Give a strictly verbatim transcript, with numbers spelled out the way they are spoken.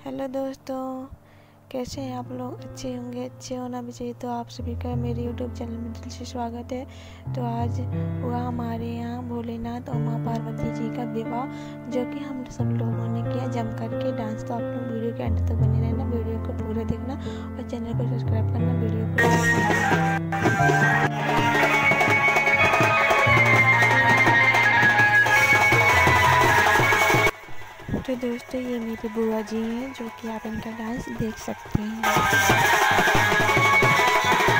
Hello दोस्तों, कैसे हैं आप लोग। अच्छे होंगे, अच्छे होना भी चाहिए। तो आप सभी का मेरे यूट्यूब चैनल में दिल से स्वागत है। तो आज हुआ हमारे यहाँ भोलेनाथ और माँ पार्वती जी का विवाह, जो कि हम सब लोगों ने किया जम करके डांस। तो आप लोग वीडियो के अंत तक बने रहना, वीडियो को पूरा देखना और चैनल को सब्सक्राइब करना, वीडियो को तो दोस्तों ये मेरी बुआ जी हैं, जो कि आप इनका डांस देख सकते हैं।